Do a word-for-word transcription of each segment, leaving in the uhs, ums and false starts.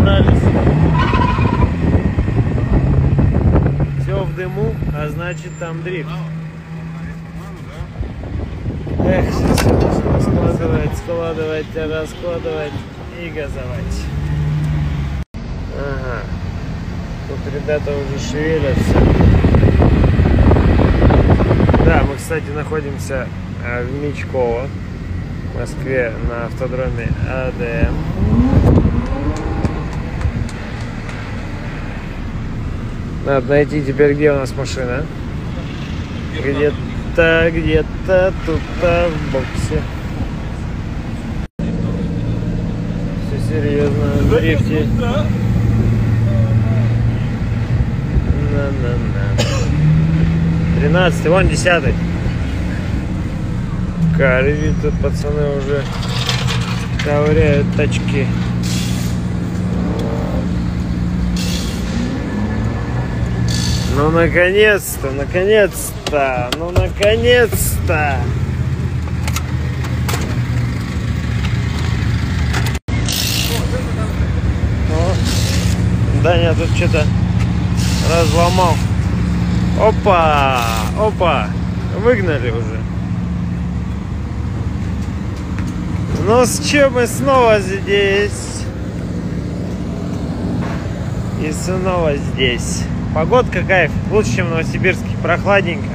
собрались. Все в дыму, а значит там дрифт. Эх, сейчас все нужно складывать, складывать, раскладывать и газовать. Ага. Тут ребята уже шевелятся. Да, мы, кстати, находимся в Мечково, в Москве, на автодроме АДМ. Надо найти теперь, где у нас машина. Где-то, где-то тут-то в боксе. Все серьезно, в дрифте. На-на-на. тринадцатый, вон десятый. Карви, тут пацаны уже ковыряют тачки. Ну, наконец-то, наконец-то, ну, наконец-то. Даня тут что-то разломал. Опа, опа, выгнали уже. Ну, с чем мы снова здесь? И снова здесь. Погодка кайф, лучше, чем в Новосибирске, прохладненько.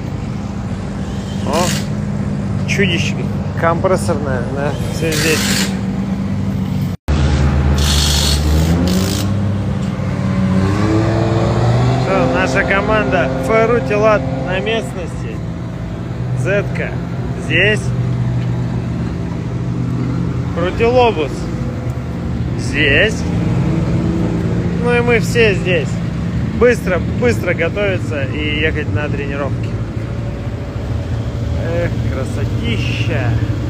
О, чудище компрессорное, да, все здесь. Что, наша команда Феррутилат на местности. Зетка здесь. Крутилобус здесь. Ну и мы все здесь. Быстро, быстро готовиться и ехать на тренировки. Эх, красотища.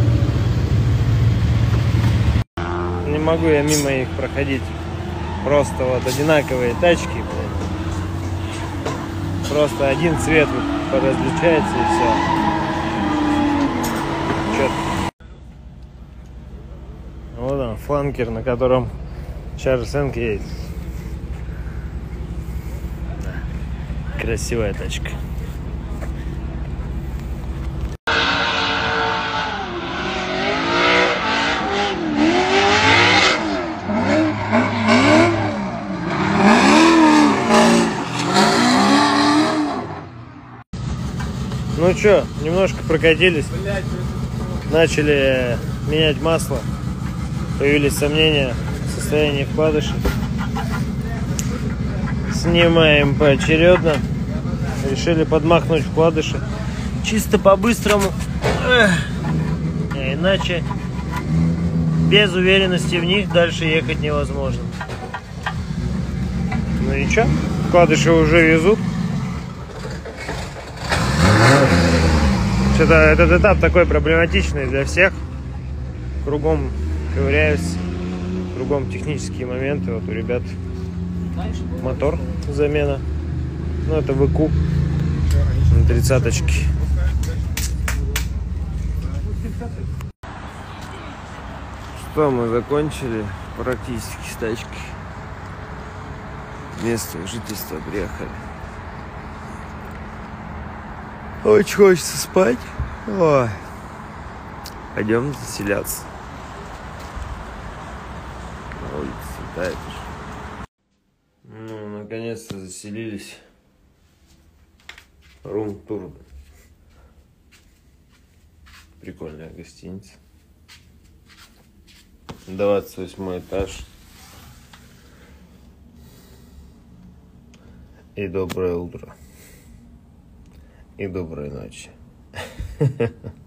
Не могу я мимо их проходить. Просто вот одинаковые тачки. Просто один цвет вот различается и все. Чё-то. Вот он, фланкер, на котором Чарльз Энк едет. Красивая тачка. Ну чё, немножко прокатились. Начали менять масло. Появились сомнения в состоянии вкладышей. Снимаем поочередно. Решили подмахнуть вкладыши. Чисто по-быстрому. А иначе без уверенности в них дальше ехать невозможно. Ну и чё? Вкладыши уже везут. Что-то этот этап такой проблематичный для всех. Кругом ковыряюсь. Кругом технические моменты. Вот у ребят мотор замена. Ну это ВК на тридцаточке. Что, мы закончили практически с тачкой. Место жительства приехали. Очень хочется спать. Ой. Пойдем заселяться. На улице светает. Ну, наконец-то заселились. Рум-тур. Прикольная гостиница. двадцать восьмой этаж. И доброе утро. И доброй ночи.